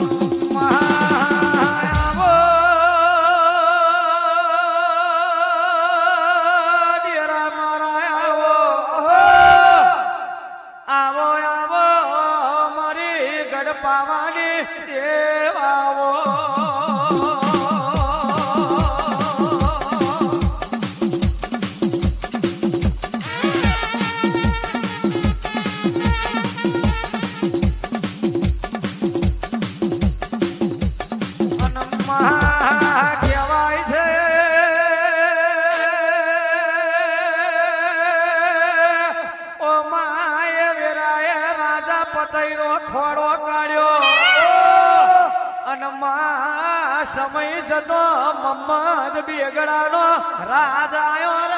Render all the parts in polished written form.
ખોડો કાઢ્યો અને સમય જતો મમ્મદ બેગડાનો રાજ આયો રે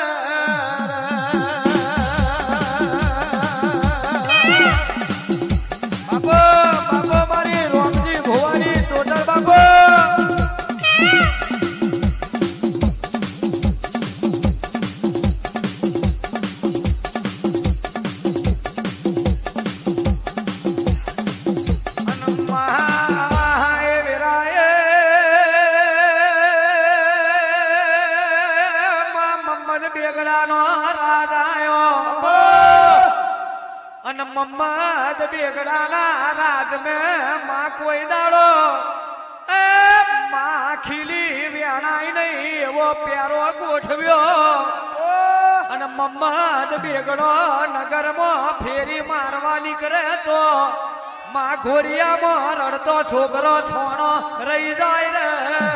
બાપો બાપો મારી રોમજી ભુવાની ટોટલ બાપો મમ્મદ બેગડાના રાજ में માં કોઈ દાડો એ માં ખીલી વ્યાણાઈ નહીં એવો પ્યારો ગોઠવ્યો અને મમ્મદ બેગડો નગરમાં ફેરી મારવા નીકળે તો માં ઘોડિયામાં રડતો છોકરો છોણો રહી જાય રે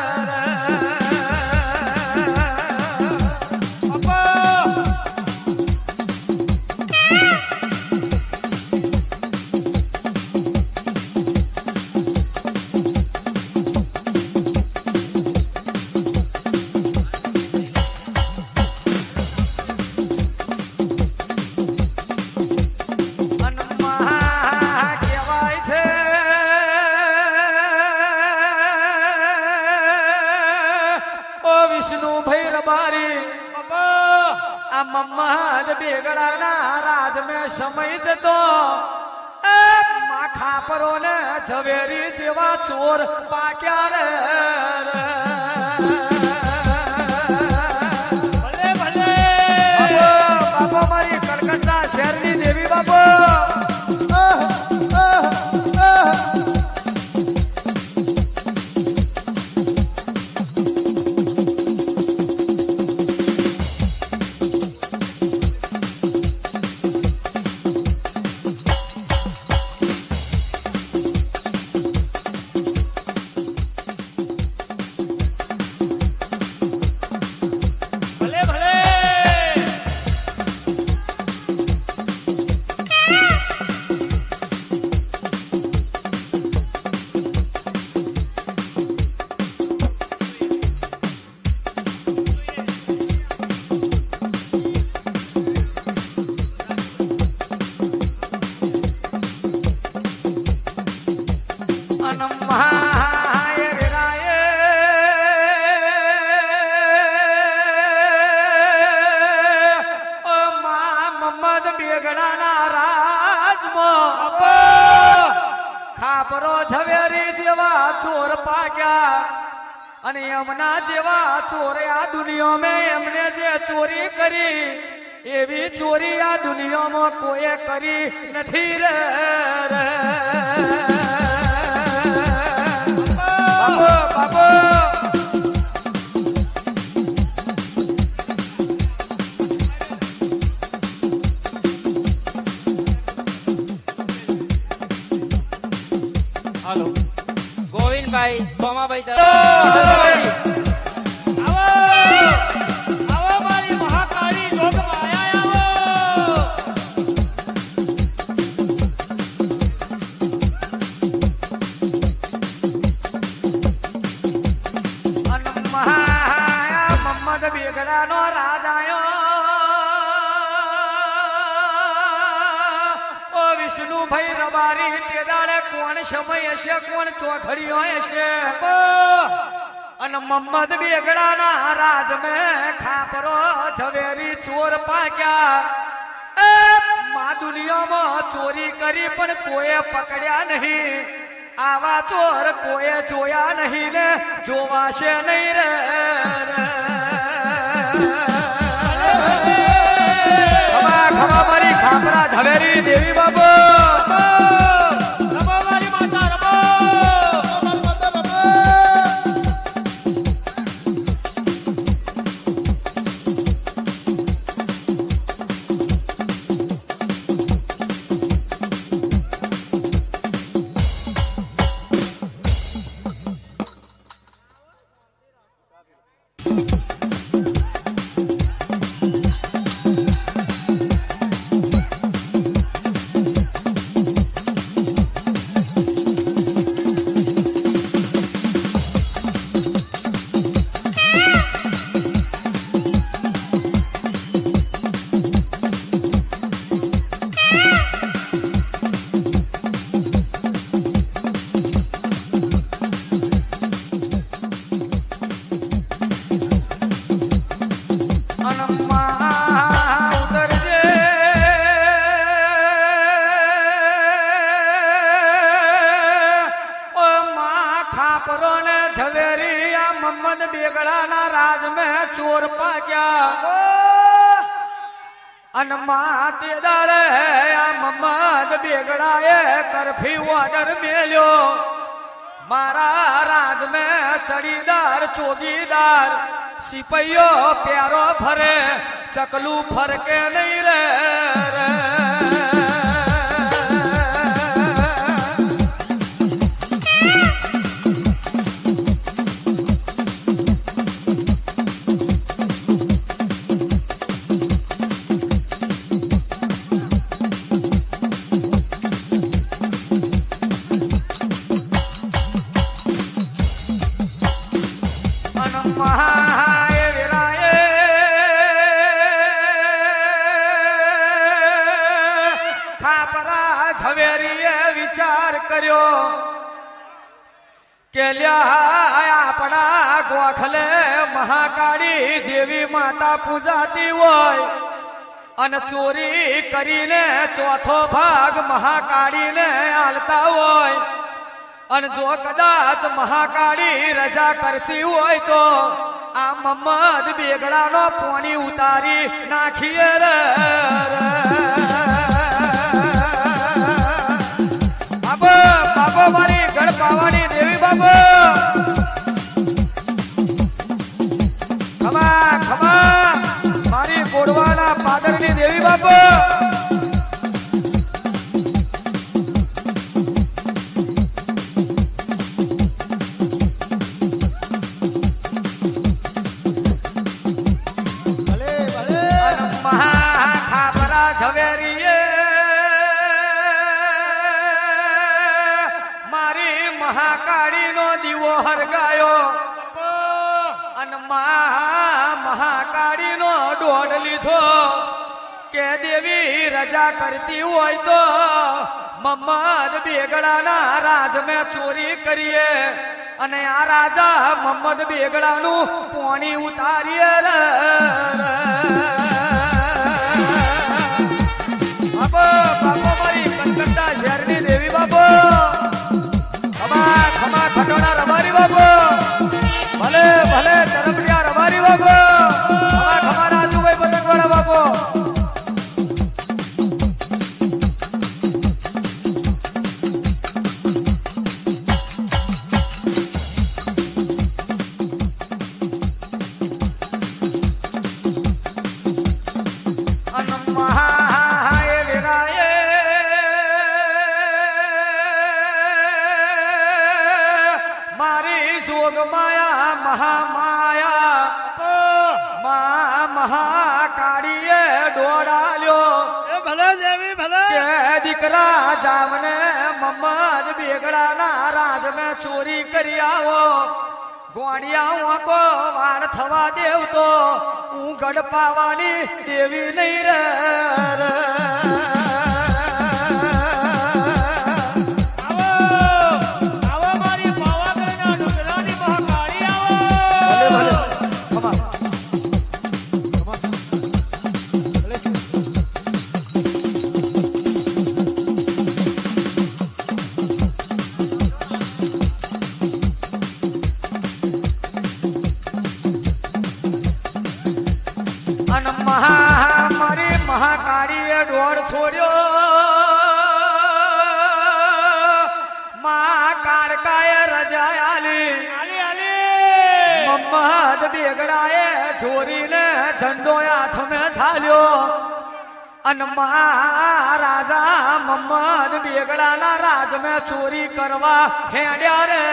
મમ્મદ બેગડાના રાજ में સમય જતો એ માખા પરો ને ઝવેરી જેવા ચોર પાક્યા રે ભલે ભલે બાપો મારી કલકત્તા શહેરની દેવી બાપો ખાપરો ઝવેરી જેવા ચોર પાક્યા અને એમના જેવા ચોર આ દુનિયામાં એમને જે ચોરી કરી એવી ચોરી આ દુનિયામાં કોઈએ કરી નથી રે બાબો બાબો ભાઈ સોમાભાઈ આવો મારી મહાકાળી લોકમાં આવો મમ્મદ બેગડાનો રાજ આયો વિષ્ણુભાઈ રબારી તે દાડે કોણ સમય હશે કોણ ચોખડીઓ હશે અને મમ્મદ બેગડાના રાજ में ખાપરો ઝવેરી ચોર પાક્યા એ માં દુનિયામાં ચોરી કરી પણ કોઈએ પકડ્યા નહીં આવા ચોર કોઈ જોયા નહીં ને જોવાશે નહીં રે ખમા ખમા મારી ખાપરા ઝવેરી દેવી બાબો ચોર પાક્યા અન માતે દાડે આ મમ્મદ બેગડાએ કરફી ઓર્ડર મેલ્યો મારા રાજ મે ચડીદાર ચોગીદાર સિપાઈઓ પ્યારો ફરે ચકલું ફરકે નહીં રે વિચાર કર્યો કે આપણા ગોખલે મહાકાળી જેવી માતા પૂજાતી હોય અને ચોરી કરીને ચોથો ભાગ મહાકાળીને આલતા હોય અને જો કદાચ મહાકાળી રજા કરતી હોય તો આ મમ્મદ બેગડાનો પોણી ઉતારી નાખીએ રે બાબો મારી ગઢ પાવાની દેવી બાબો ખમા ખમા મારી ગોડવાના પાદરની દેવી બાબો મહાખાપરા ઝવેરીએ મહાકાળીનો દીવો હરગાયો અને મહાકાળીનો દોડ લીધો કે દેવી રજા કરતી હોય તો મમ્મદ બેગડાના રાજ મેં ચોરી કરીએ અને આ રાજા મમ્મદ બેગડાનું પોણી ઉતારીએ બાબો બાબો મારી કનકટ્ટા શહેરની દેવી બાબો ખમા ખટોણા રબારી બાબો ભલે ભલે ચરમડિયા રબારી બાબો ખમા ખમા રાજુભાઈ પતંગવાળા બાબો મહાકાળીએ દોડાલ્યો ભલે દેવી ભલે દીકરા જામને મમ્મદ બેગડાના રાજ મેં ચોરી કરી આવો ગોળિયા વાંકો વાર થવા દેવ તો હું ગઢ પાવાની દેવી નહીં રે દ્વારકાએ રજા આલી મમ્મદ બેગડાએ ચોરીને ઝંડો હાથમાં છાલ્યો અને મહારાજા મમ્મદ બેગડાના રાજમાં ચોરી કરવા હેડ્યા રે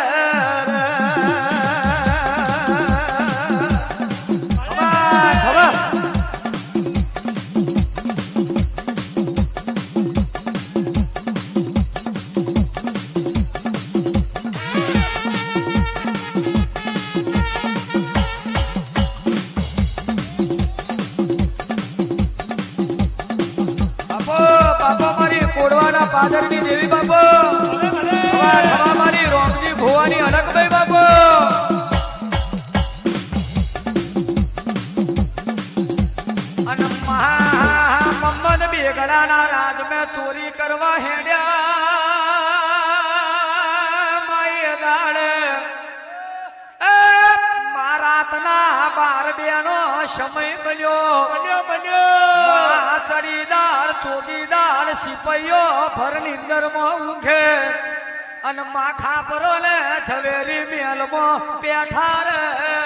પાદરની દેવી બાપો મારી રોમજી ભુવાની અનકભાઈ બાપો અને મમ્મદ બેગડાના રાજમાં ચોરી કરવા હેડ્યા માએ દાડે મારાતના 12 બેનો સમય બન્યો ચડીદાર ચોકીદાર સિપાઈઓ ભરનિંદરમાં ઊંઘે અને માખા પરો ને ઝવેરી મેલમાં બેઠા રે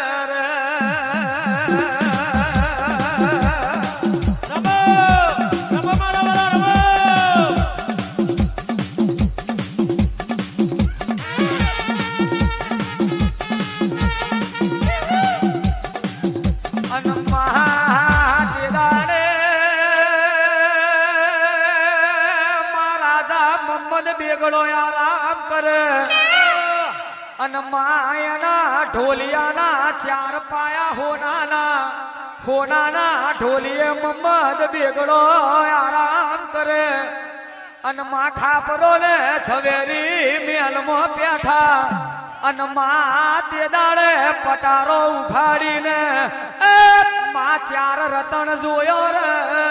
આરામ કરે અને માયના ઢોલિયાના 4 પાયા હોનાના ઢોલીએ મમ્મદ બેગડો આરામ કરે અને માખા પરો ને ઝવેરી મેલમાં બેઠા અને મા તે દાડે પટારો ઉખાડીને મા 4 રતન જોયો રે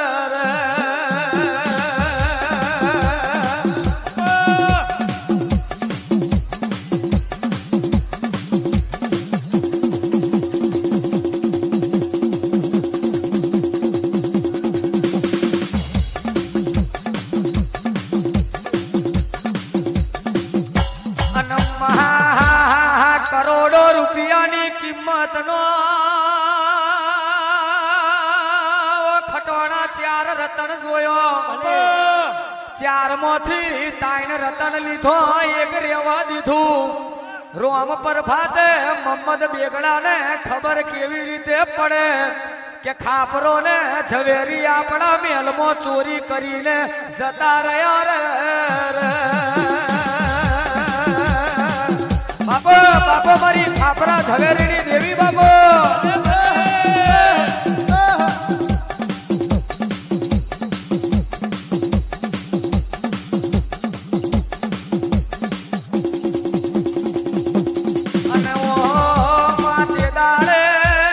કરોડો રૂપિયાની કિંમતનો ખટોણા 4 રતન જોયો 4 માંથી 3 રતન લીધો 1 રેવા દીધું રોમ પર ભાતે મમ્મદ બેગડાને ખબર કેવી રીતે પડે કે ખાપરો ને ઝવેરી આપણા મેલમાં ચોરી કરીને જતા રહ્યા રે બાપો બાપો મારી ખાપરા ઝવેરીની દેવી બાપો અને ઓ માથે દાડે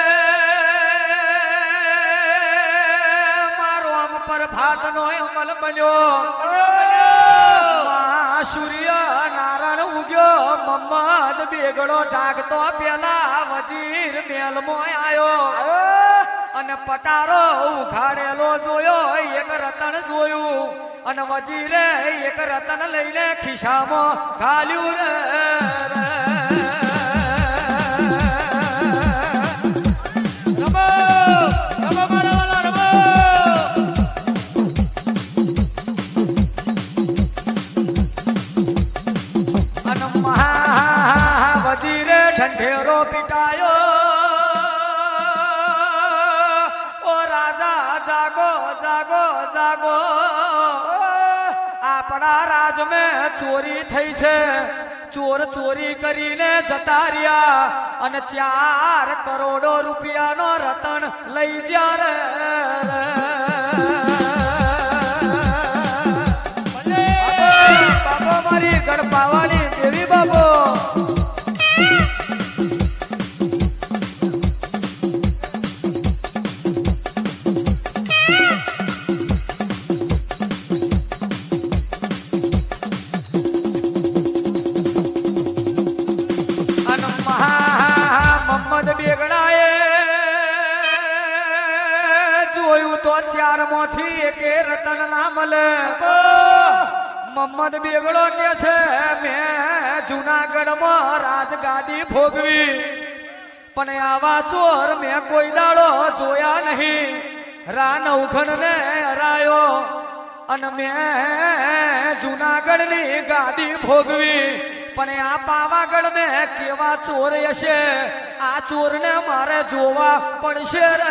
મારો આમ પર ભાતનો અમલ બન્યો સૂર્ય નારાયણ ઉગ્યો મમ્મદ બેગડો જાગતો પેલા વજીર મેલમાં આયો અને પટારો ઉઘાડેલો જોયો 1 રતન જોયું અને વજીરે 1 રતન લઈને ખિસ્સામાં ઘાલ્યું રે વજીરે ઠંઠેરો પીટાયો ઓ રાજા જાગો જાગો જાગો આપણા રાજમાં ચોરી થઈ છે ચોર ચોરી કરીને જતા રહ્યા અને 4 કરોડો રૂપિયાનો રતન લઈ જા રે બાબો મારી ગણપાવાની દેવી બાબો મમ્મદ બેગડાએ જોયું તો 4 માંથી 1 રતન ના મળે મમ્મદ બેગડો કે છે મેં જુનાગઢમાં રાજગાદી ભોગવી પણ આવા ચોર મેં કોઈ દાડો જોયા નહીં. રા નવખણ ને હરાયો અને મેં જુનાગઢની ગાદી ભોગવી પણ આ પાવાગઢ મેં કેવા ચોર હશે આ ચોરને મારે જોવા પડશે રે.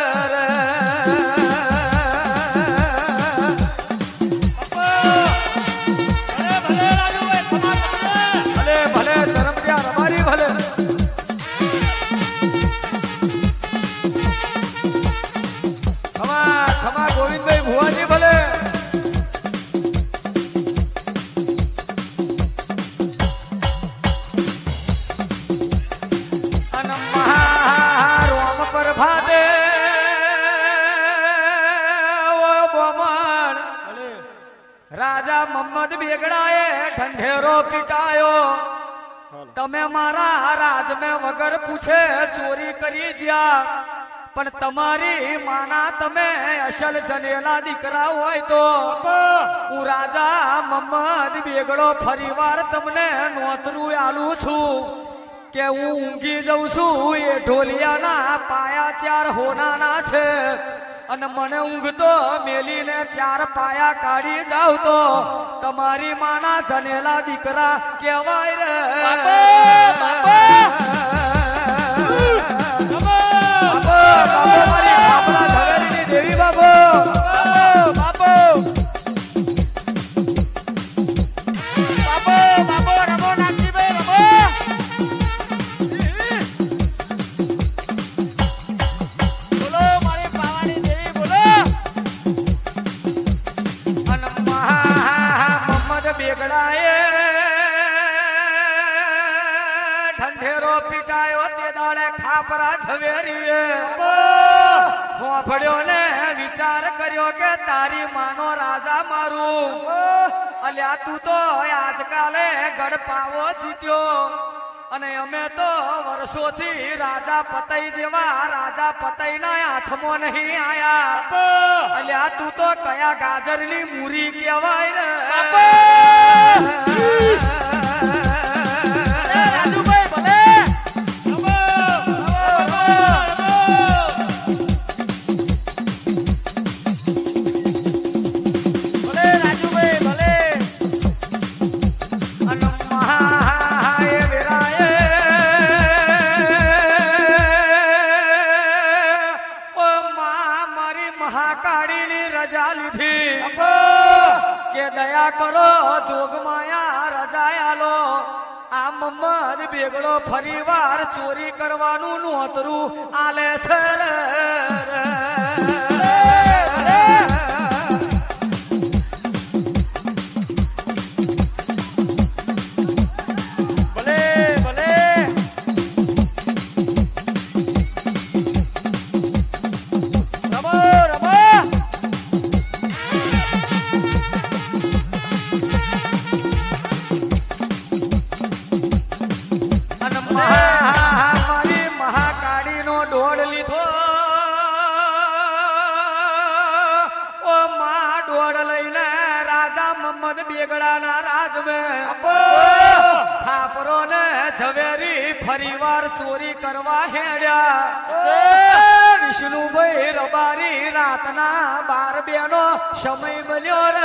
ભલે ધરમ ત્યાં રમારી ભલે ખમા ગોવિંદભાઈ ભુવાજી ભલે અને મહારોમ પર ભાદે બોમણ રાજા મમ્મદ બેગડાએ ઢંઢેરો પીટાયો. તમે મારા રાજ મેં વગર પૂછે ચોરી કરી જ્યાં પણ તમારી માના તમે અસલ જનેલા દીકરા હોય તો હું રાજા મમ્મદ બેગડો ફરીવાર તમને નોતરું આલું છું કે હું ઊંઘી જઉં છું એ ઢોલિયાના પાયા 4 હોનાના છે અને મને ઊંઘ તો મેલીને 4 પાયા કાઢી જાવ તો તમારી માના જનેલા દીકરા કહેવાય રે. દેવી બાબો બેગડાએ ઠંઢેરો પીટાયો તે દાડે ખાપરા ઝવેરીએ હોભળ્યો ને વિચાર કર્યો કે તારી માનો રાજા મારું અલ્યા તું તો આજકાલે ગઢપાવો જીત્યો અને અમે તો વર્ષોથી રાજા પતઈ જેવા રાજા પતઈના હાથમાં નહીં આયા અલ્યા તું તો કયા ગાજરની મૂરી કહેવાય રે. રાજુભાઈ ભલે મહાકાળીની રજા લીધી કે દયા કરો જોગમાયા રજાયાલો આ મમ્મદ બેગડો ફરીવાર ચોરી કરવાનું નોતરું આલે છે. મહાકાળીનો ડોળ લીધો ઓ મા ડોળ લઈને રાજા મમ્મદ બેગડાના રાજમાં ખાપરો ને ઝવેરી ફરીવાર ચોરી કરવા હેડ્યા. વિષ્ણુભાઈ રબારી રાતના 12 નો સમય બન્યો રે.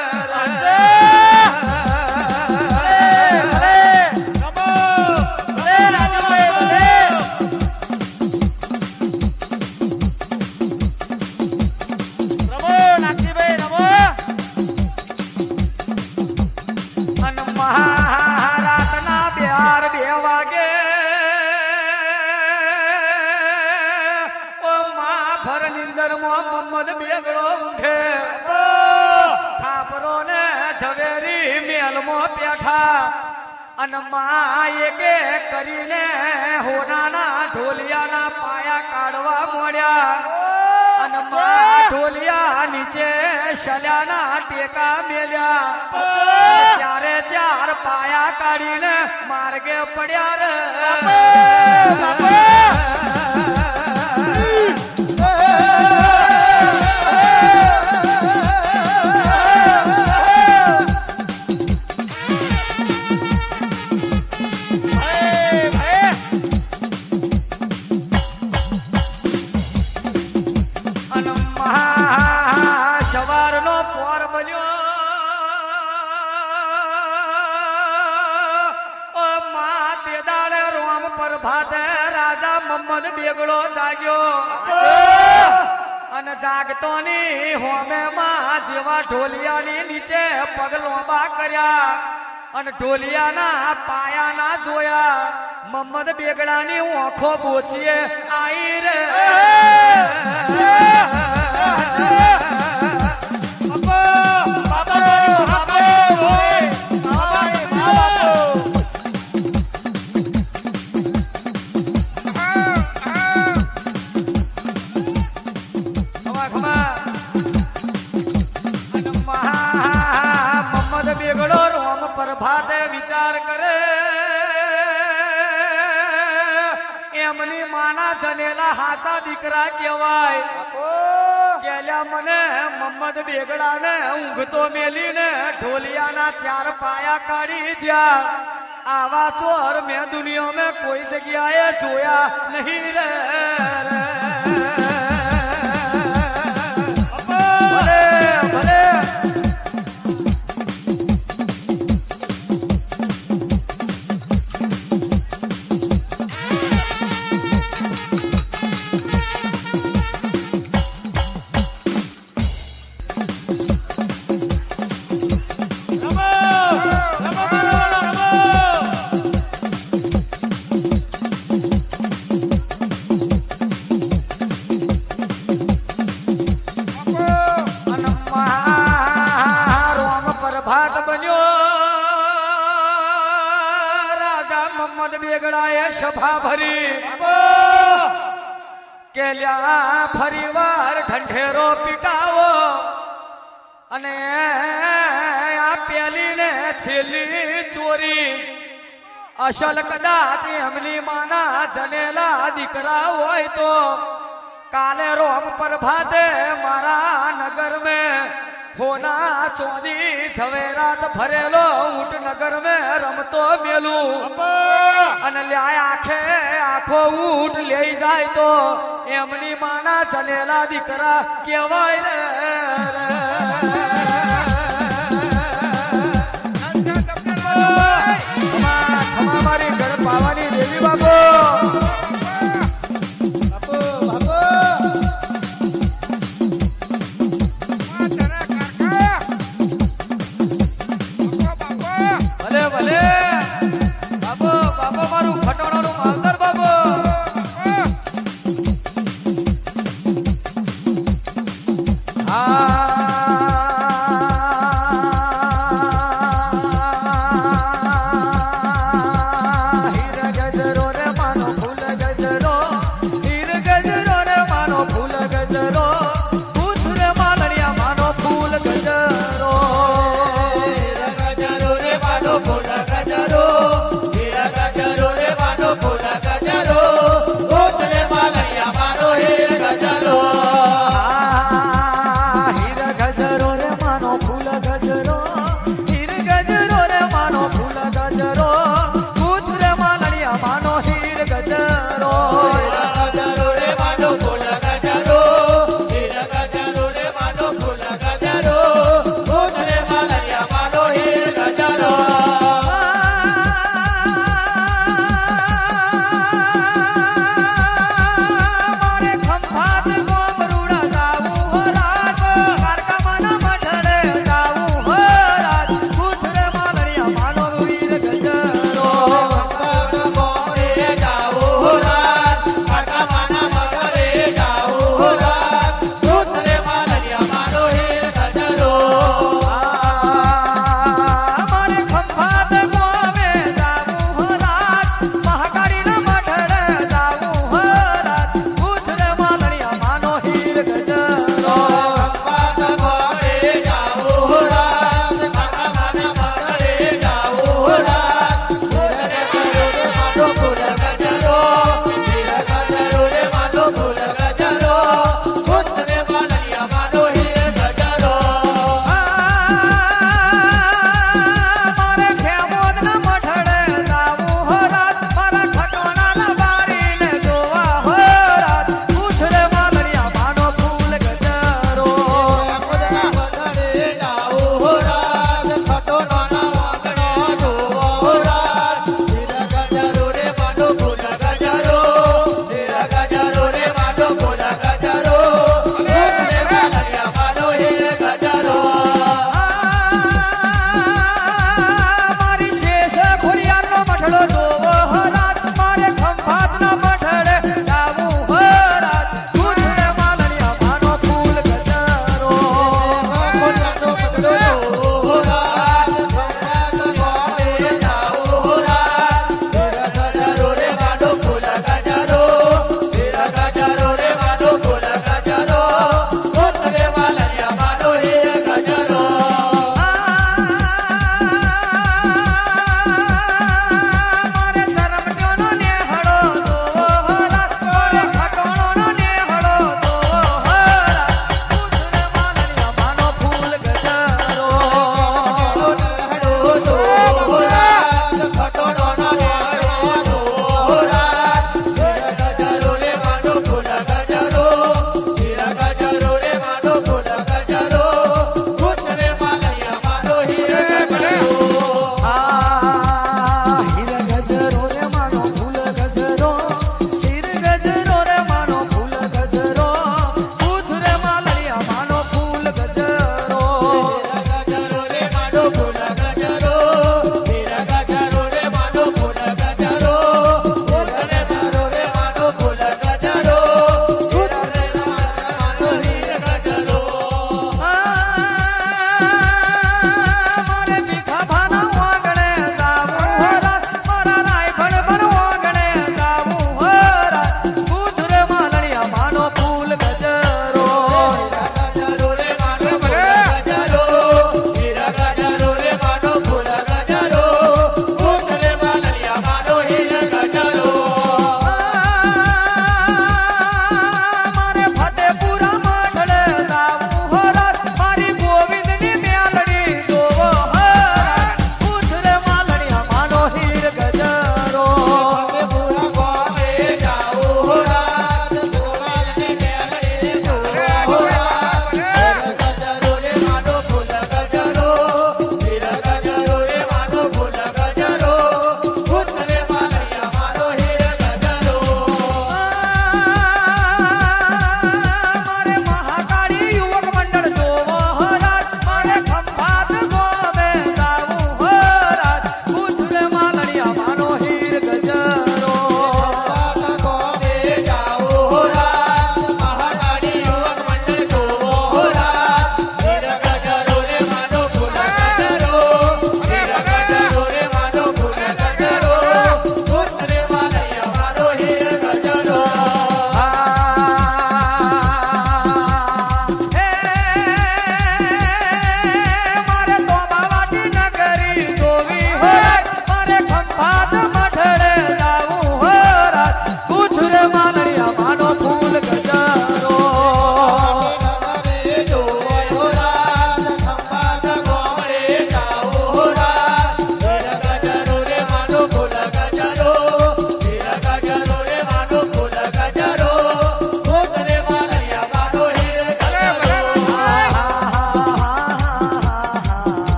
મહારાતના 2 વાગે ઓ મા ભર નિંદરમાં મમ્મદ બેગડો ઉઠે ખાપરો ને ઝવેરી મેલમાં બેઠા અને મા એક કરીને હોનાના ઢોલિયાના પાયા કાઢવા મોડ્યા અને મા ઢોલિયા નીચે શલ્યાના ટેકા મેલ્યા 4 પાયા કાઢીને માર્ગે પડ્યા રે. તે દાડે રોમ પર ભાતે રાજા મોહમ્મદ બેગડો જાગ્યો અને જાગતો ની હોમે માં જેવા ઢોલિયાની નીચે પગ લોબા કર્યા અને ઢોલિયાના પાયાના જોયા મોહમ્મદ બેગડાની આંખો બોચીએ આઈ રે ભાતે વિચાર કરે એમની માના જનેલા હાચા દીકરા કહેવાય કેલ્યા મને મોહમ્મદ બેગડાને ઊંઘતો મેલીને ઢોલિયાના ચાર પાયા કાઢી જ્યાં આવા ચોર મેં દુનિયામાં કોઈ જગ્યાએ જોયા નહીં રે સભા ભરી કેલ્યા ફરી વાર ઢંઢેરો પીટાવો અને આ પેલી ને છેલ્લી ચોરી અસલ કદાચ એમની માના જનેલા દીકરા હોય તો કાલે રોમ પર ભાતે મારા નગર में होना चौदी झवेरात भरेलो ऊट नगर में रमतो मेलू अन ल्याय आखे आखो ऊट ले जाय तो एमनी माना चलेला दीकरा केवाय रे खमा मारी घर पावानी देवी बाबू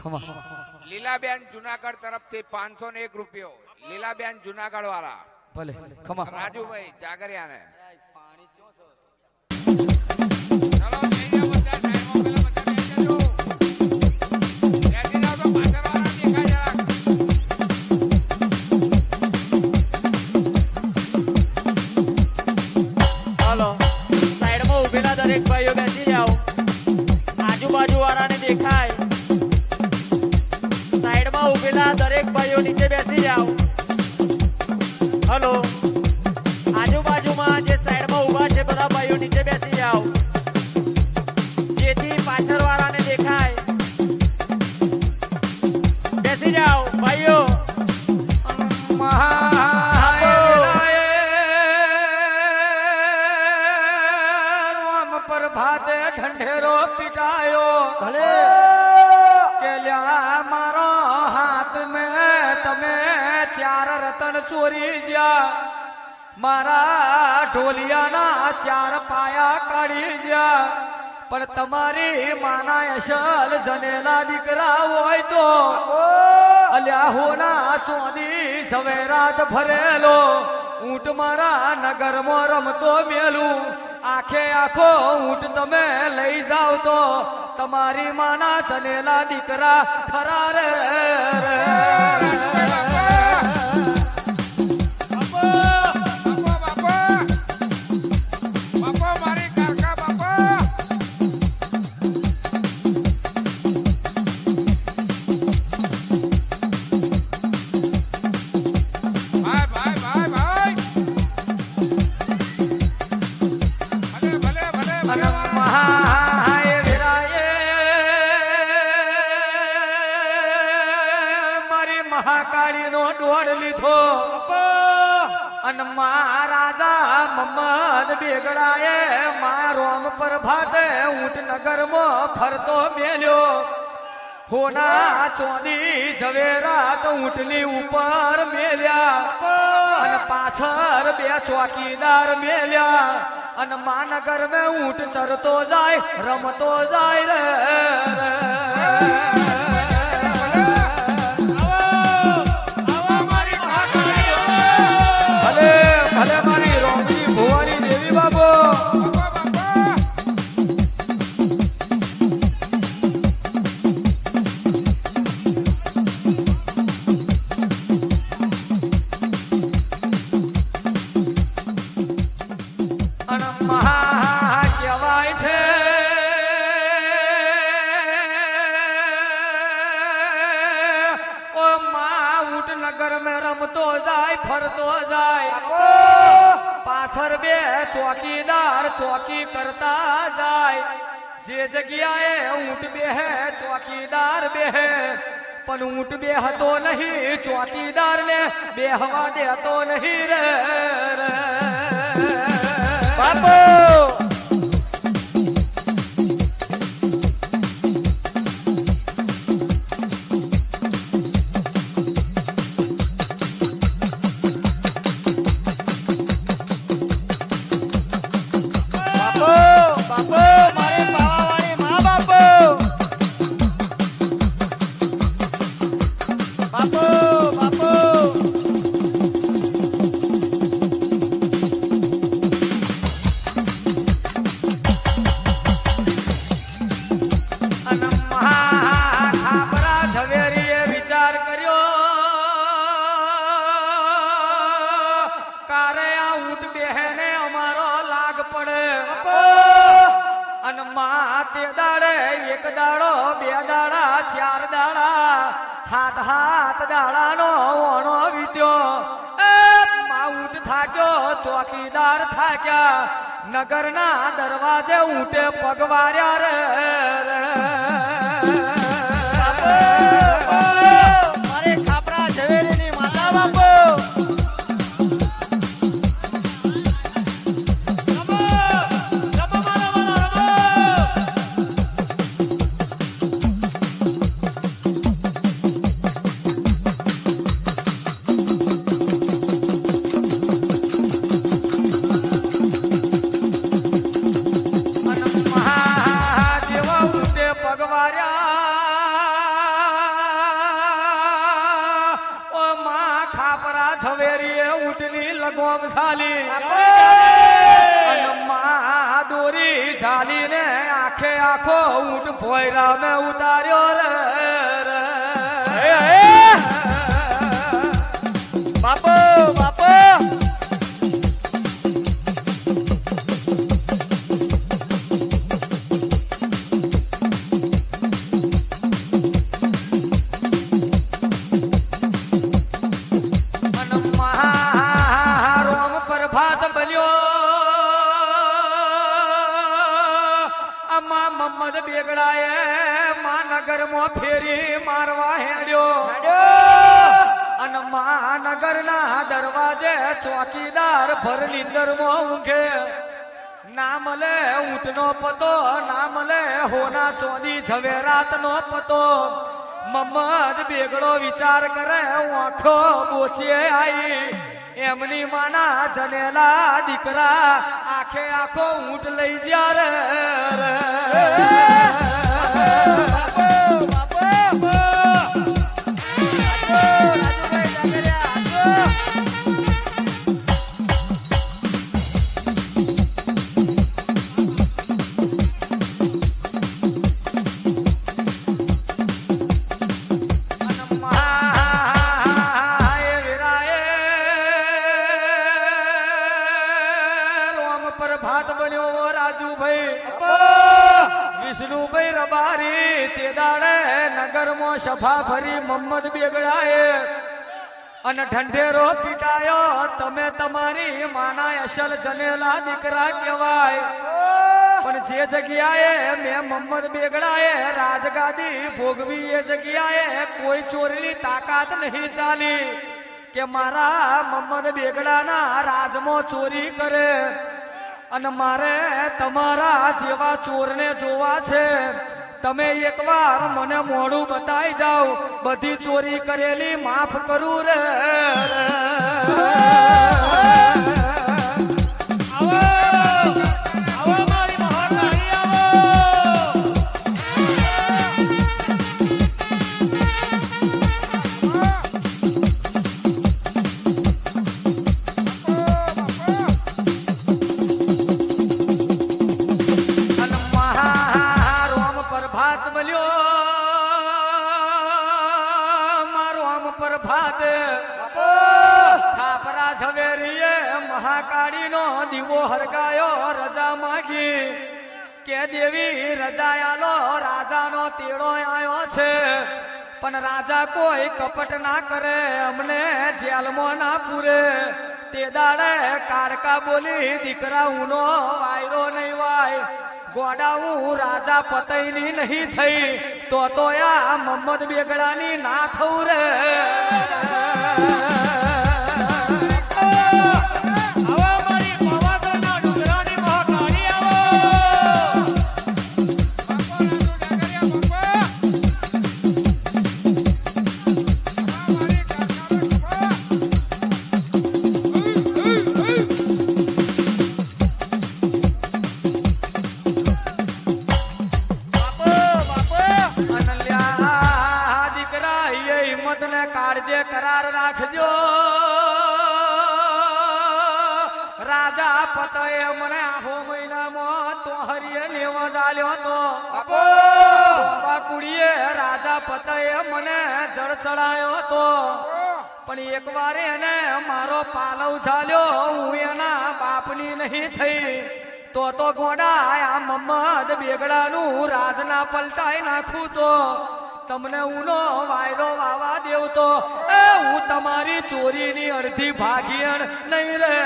ખમા લીલાબેન જુનાગઢ તરફથી 501 રૂપિયો. લીલાબેન જુનાગઢ વાળા. ભલે ખમા રાજુભાઈ જાગરિયાને. હાલો સાઈડમાં ઉભેલા દરેક ભાઈઓ બેસી જાઓ. આજુબાજુ વાળાને દેખાય. સાઈડમાં ઉભેલા દરેક ભાઈઓ નીચે બેસી જાઓ. હલો આજુબાજુમાં જે સાઈડમાં ઊભા છે બધા ભાઈઓ નીચે બેસી જાઓ, જેથી પાછળ વાળાને દેખાય. બેસી જાઓ ભાઈઓ. પ્રભાતે ઢંઢેરો પીટાયો કે લ્યા મારો હાથ મેં તમે 4 રતન ચોરી જ્યા, મારા ઢોલિયાના 4 પાયા કાઢી જ્યા, પણ તમારી માના અસલ જનેલા દીકરા હોય તો અલ્યા હોના ચોદી સવેરાત ભરેલો ઊંટ મારા નગરમાં રમતો મેલું, આખે આખો ઊંટ તમે લઈ જાવ તો તમારી માના ચનેલા દીકરા ખરા રે. મહાકાળીનો દોડ લીધો અને મહારાજા મમ્મદ બેગડાએ રોમ પર ભાતે ઊંટ નગરમાં ફરતો મેલ્યો, હોના ચોદી ઝવેરાત ઊંટની ઉપર મેલ્યા અને પાછળ 2 ચોકીદાર મેલ્યા અને મહાનગર મેં ઊંટ ચરતો જાય રમતો જાય રે. ભલે મારી રોમજી ભુવાની દેવી બાબો. અને મહા કહેવાય છે ઓ મા ઊંટ નગર મેં રમતો જાય ફરતો જાય, પાછળ 2 ચોકીદાર ચોકી કરતા જાય, જે જગ્યાએ ઊંટ બેહે ચોકીદાર બેહે, પણ ઊંટ બેહતો નહીં ચોકીદાર ને બેહવા દેતો નહીં રે. બાપુ તે દાડે 1 દાડો 2 દાડા 4 દાડા 7 દાડાનો ઓણો વીત્યો. ઊંટ થાક્યો ચોકીદાર થાક્યા, નગરના દરવાજે ઊંટે પગવાર્યા રે. મારે ખાપરા ઝવેરીની માતા બાપુ. ગોમ ઝાલી અને મા દોરી ઝાલીને આખે આખો ઊંટ ભોયરા મેં ઉતાર્યો રે બાપો બાપો મમ્મદ બેગડાએ મહાનગર માં ફેરી મારવા હેડ્યો અને મહાનગર ના દરવાજે ચોકીદાર ભર નીંદર માં ઊંઘે ના મળે ઊંટ નો પતો ના મળે હોના ચોદી ઝવેરાત નો પતો મમ્મદ બેગડો વિચાર કરે આંખો બોચે આઈ એમની માના જનેલા દીકરા આખે આખો ઊંટ લઈ જ્યા રે વિષ્ણુભાઈ રબારી તે દાડે નગરમાં સભા ભરી મમ્મદ બેગડાએ અને ઢંઢેરો પીટાયો તમે તમારી માના અસલ જનેલા દીકરા કહેવાય પણ જે જગ્યાએ મેં મમ્મદ બેગડાએ રાજગાદી ભોગવી એ જગ્યાએ કોઈ ચોરીની તાકાત નહીં ચાલી કે મારા મમ્મદ બેગડાના રાજમાં ચોરી કરે અને મારે તમારા જેવા ચોરને જોવા છે તમે એકવાર મને મોઢું બતાઈ જાઓ બધી ચોરી કરેલી માફ કરું રે મહાકાળી નો દીવો હરગાયો રજા માગી કે દેવી રજા આલો રાજાનો તેડો આવ્યો છે પણ રાજા કોઈ કપટ ના કરે અમને જેલમાં ના પૂરે તે દાડે કારકા બોલી દીકરા ઉનો વાયરો નહીં વાય ગોડા હું રાજા પતઈની નહીં થઈ તો આ મમ્મદ બેગડાની ના થવું રે કાળજે કરાર રાખજો રાજા પતએ મને આહો મહિનામાં તો હરિયે લેવા ચાલ્યો તો કુડીએ રાજા પતએ મને જળ ચડાયો તો પણ એક વાર એને મારો પાલવ ચાલ્યો હું એના બાપની નહીં થઈ તો ગોડા આ મમ્મદ બેગડાનું રાજના પલટાઈ નાખું તો તમને ઉનો વાયરો વાવા દેવ તો હું તમારી ચોરીની અડધી ભાગીણ નહીં રે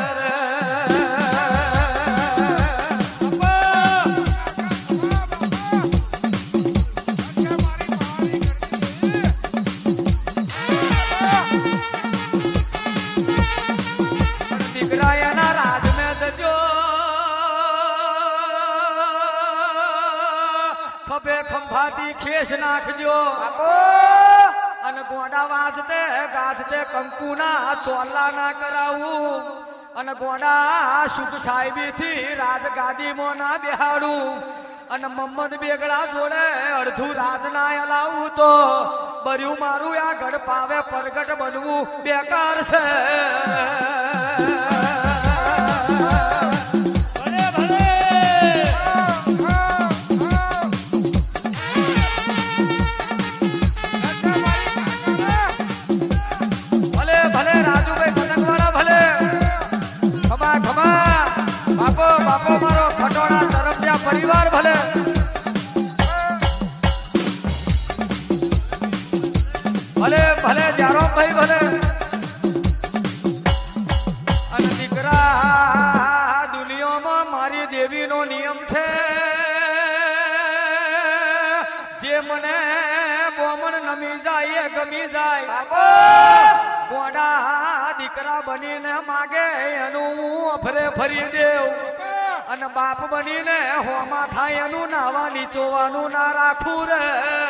દીકરા એના રાજ મેં જજો ખભે ખંભાતી ખેસ નાખજો અને ગોડા વાજતે ગાજતે કંકુના ચોલા ના કરાવું અને ગોડા સુખ સાહેબી થી રાજગાદીમાં ના બેહાડું અને મમ્મદ બેગડા જોડે અડધું રાજ ના હલાવું તો બર્યું મારું આ ગઢ પાવે પ્રગટ બનવું બેકાર છે ભલે ભલે જારો ભાઈ ભલે અને દીકરા દુનિયામાં મારી દેવીનો નિયમ છે જે મને બોમણ નમી જાય ગમી જાય ગોડા દીકરા બનીને માગે એનું હું અફરે ફરી દેવ અને બાપ બનીને હોમાં થાય એનું નાવા નીચોવાનું ના રાખું રે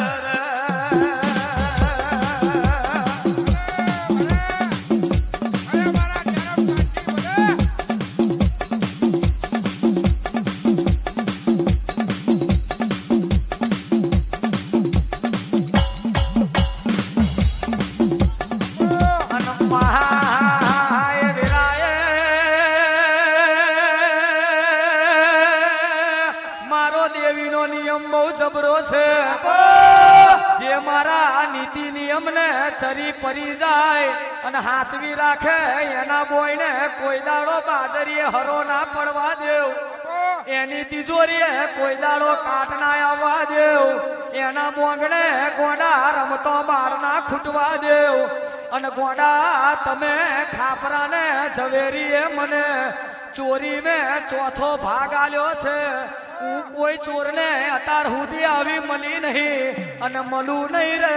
જે મારા નીતિ નિયમ ને ચરી પરી જાય અને હાચવી રાખે એના બોયને કોઈ દાડો બાજરીએ હરો ના પડવા દેવ એની તિજોરીએ કોઈ દાડો કાટ ના આવવા દેવ એના મોંગણે ગોડા રમતો બાર ના ખૂટવા દેવ અને ગોડા તમે ખાપરાને ઝવેરીએ મને ચોરી મેં ચોથો ભાગ આલ્યો છે હું કોઈ ચોરને અત્યાર સુધી આવી મળી નહીં અને મળું નહીં રે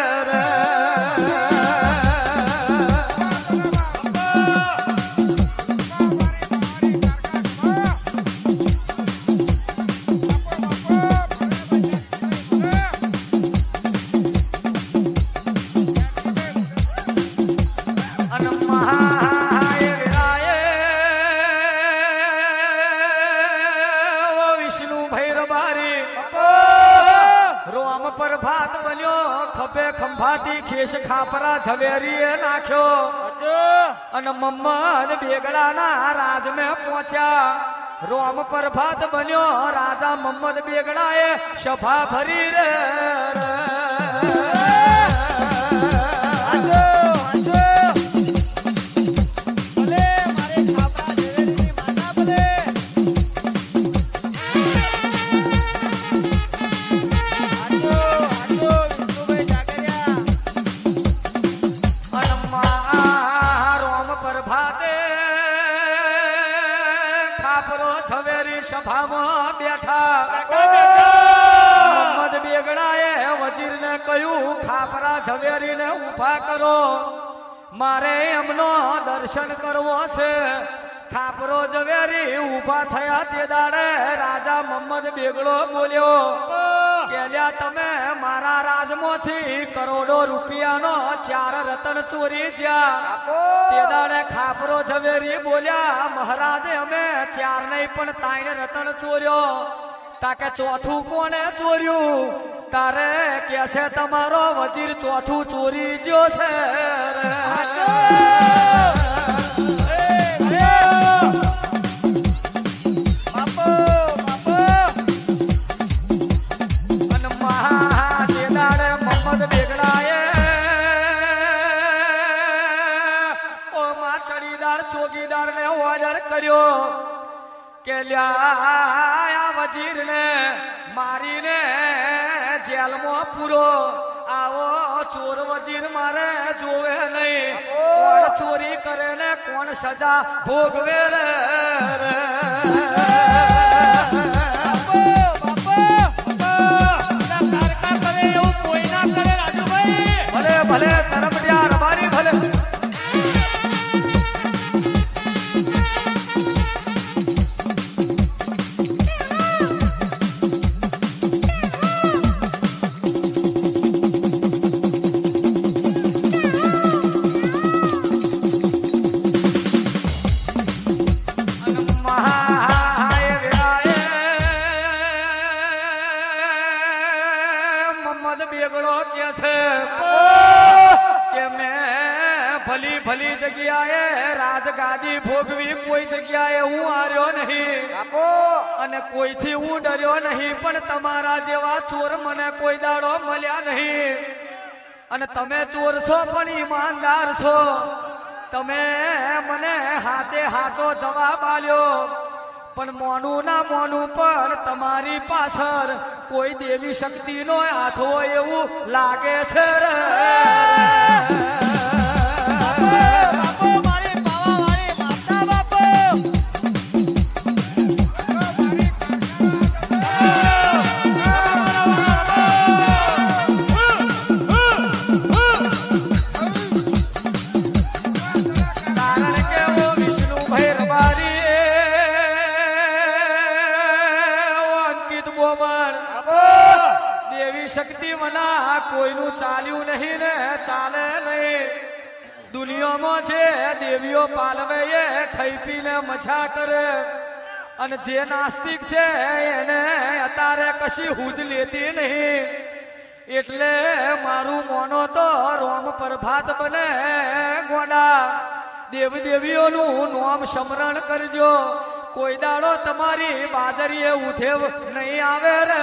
ખંભાતી ખેસ ખાપરા ઝવેરીએ નાખ્યો અને મમ્મદ બેગડાના રાજ મેં પહોંચ્યા રોમ પર ભાત બન્યો રાજા મમ્મદ બેગડાએ સભા ભરી રે સભામાં બેઠા મમ્મદ બેગડાએ વજીરને કહ્યું ખાપરા ઝવેરીને ઊભા કરો મારે એમનો દર્શન કરવો છે ખાપરો ઝવેરી ઊભા થયા તે દાડે રાજા મમ્મદ બેગડો બોલ્યો કે લ્યા તમે મારા રાજમાંથી કરોડો રૂપિયાનો 4 રતન ચોરી જ્યા તે દાડે ખાપરો ઝવેરી બોલ્યા મહારાજે અમે 4 નહીં પણ 3 રતન ચોર્યો તાકે ચોથું કોને ચોર્યું તારે કે છે તમારો વજીર ચોથું ચોરી ગયો છે ચોકીદાર ને ઓર્ડર કર્યો કે લ્યા વજીર ને મારીને જેલમાં પૂરો આવો ચોર વજીર મારે જોવે નહીં કોણ ચોરી કરે ને કોણ સજા ભોગવે રે ભલે ભલે તરફડિયા રબારી ભલે ભલી જગ્યાએ રાજગાદી ભોગવી કોઈ જગ્યાએ હું હાર્યો નહીં અને કોઈથી હું ડર્યો નહીં પણ તમારા જેવા ચોર મને કોઈ દાડો મળ્યા નહીં અને તમે ચોર છો પણ ઈમાનદાર છો તમે મને હાચે હાચો જવાબ આલ્યો પણ મોનું ના મોનું પણ તમારી પાછળ કોઈ દેવી શક્તિનો હાથ હોય એવું લાગે છે રે બાપુ મારી પાવાવાળી માતા બાપુ કારણ કે ઓ વિષ્ણુભાઈ રબારી અંકિત બોમણ દેવી શક્તિ મના કોઈનું ચાલ્યું નહીં ને ચાલે નહીં દુનિયામાં જે દેવીઓ પાલવે એ ખાઈ પીને મજા કરે અને જે નાસ્તિક છે એને અત્યારે કશી હુજ લેતી નહીં એટલે મારું મોનો તો રોમ પ્રભાત બને ગોડા દેવ દેવીઓનું નામ સ્મરણ કરજો કોઈ દાડો તમારી બાજરીએ ઉઠેવ નહીં આવે રે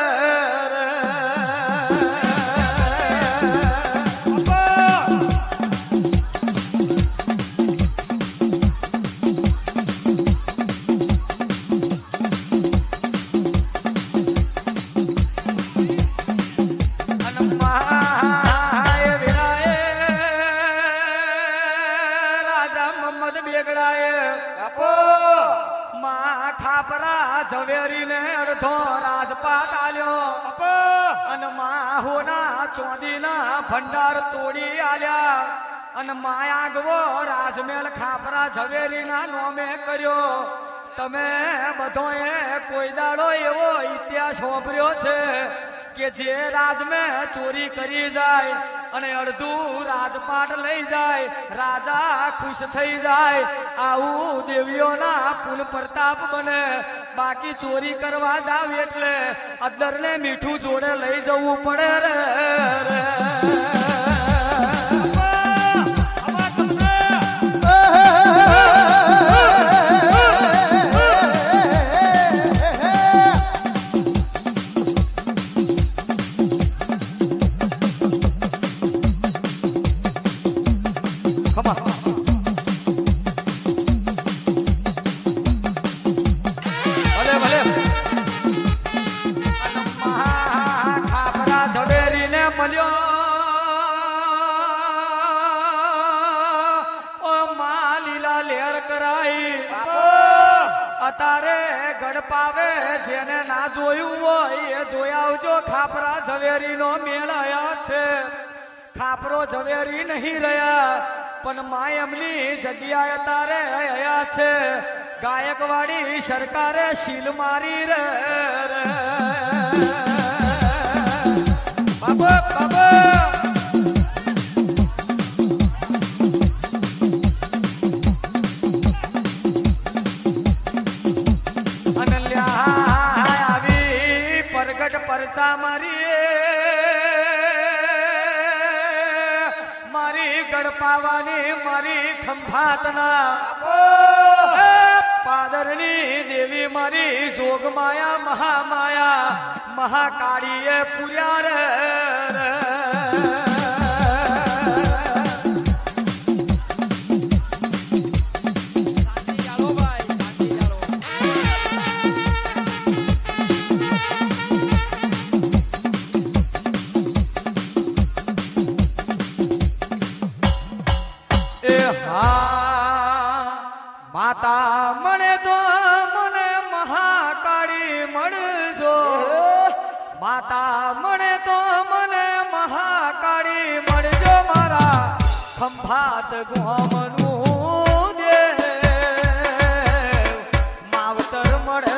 ઝવેરી ને અડધો રાજપાટ આલ્યો અને માહોના ચોદીના ભંડાર તોડી આલ્યા અને માયાગવો રાજમેલ ખાપરા ઝવેરીના નોમે કર્યો તમે બધોએ કોઈ દાડો એવો ઇતિહાસ સાંભળ્યો છે કે જે રાજમે ચોરી કરી જાય અને અડધું રાજપાટ લઈ જાય રાજા ખુશ થઈ જાય આવું દેવીઓના પુલ પ્રતાપ બને બાકી ચોરી કરવા જાવ એટલે અદરને મીઠું જોડે લઈ જવું પડે રે પાવે જેને ના જોયું હોય એ જોઈ આવજો ખાપરા ઝવેરી નો મેળ આયા છે ખાપરો ઝવેરી નહીં રહ્યા પણ માય એમની જગ્યાએ તારે આયા છે ગાયકવાડી સરકારે શીલ મારી રે બાબા બાબા પરચા મારી ગડપાવાની મારી ખંભાતના પાદરની દેવી મારી જોગ માયા મહામાયા મહાકાળીએ પૂર્યા રે માતા મળે તો મને મહાકાળી મળજો માતા મળે તો મને મહાકાળી મળજો મારા ખંભાત ગોમનું દે માવતર મળે